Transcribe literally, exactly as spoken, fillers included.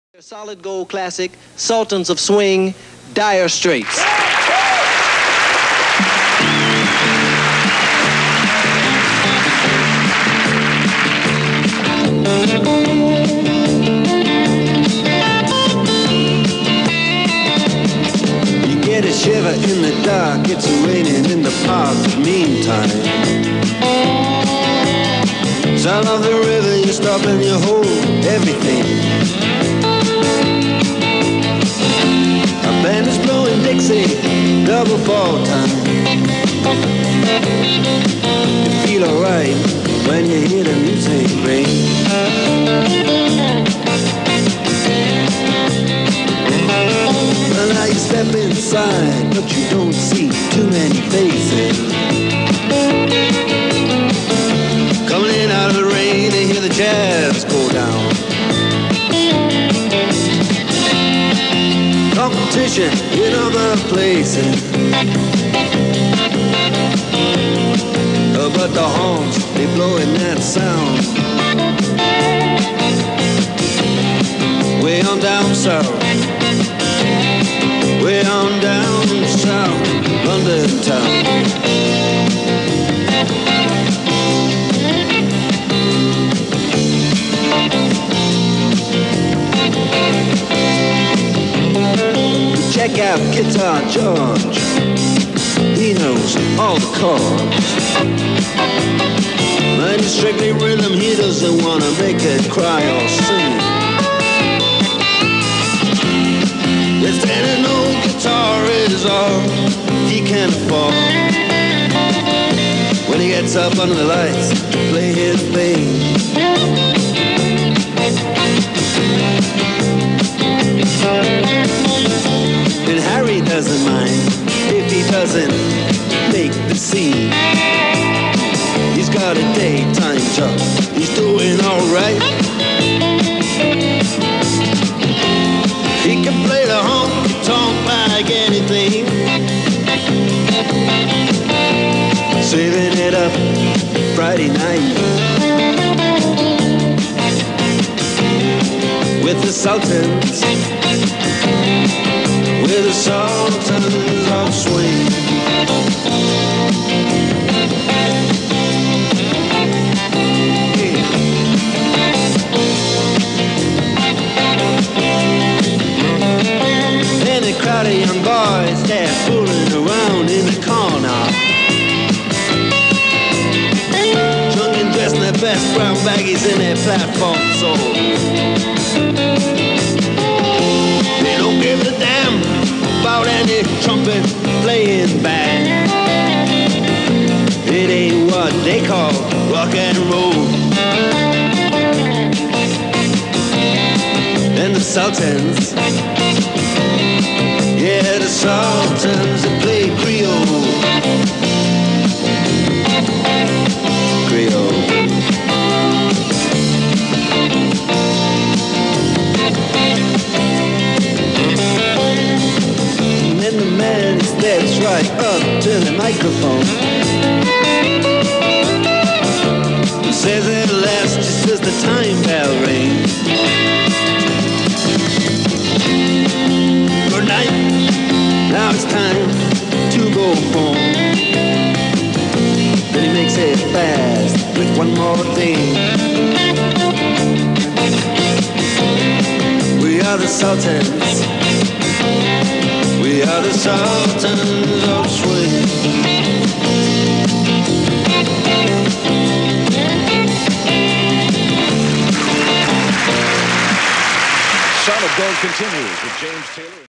Solid gold classic, Sultans of Swing, Dire Straits. You get a shiver in the dark, it's raining in the park, but meantime sound of the river, you stop and you hold everything. A band is blowing Dixie, double fall time. You feel alright when you hear the music ring. Well, now you step inside, but you don't see too many faces. Coming in out of the rain, they hear the jazz go down. Competition in other places, uh, but the horns, they blowing that sound. Way on down south, way on down south, London town. Check out Guitar George, he knows all the chords. But it's strictly rhythm, he doesn't want to make it cry or sing. Yes, and an old guitar is all he can afford when he gets up under the lights to play his thing. And Harry doesn't mind if he doesn't make the scene. He's got a daytime job, he's doing alright. He can play the honky-tonk like anything, saving it up Friday night with the Sultans, with the Sultans of Swing. And a crowd of young boys, they're fooling around in the corner, drunk and dressed in their best brown baggies in their platform soles. They don't give a damn about any trumpet playing band. It ain't what they call rock and roll. And the Sultans, yeah, the Sultans that play Creole. Creole. Steps right up to the microphone. He says at last, just as the time bell rings, good night, now it's time to go home. Then he makes it fast with one more thing. We are the Sultans, we are the Sultans of Swing. Solid Gold continues with James Taylor.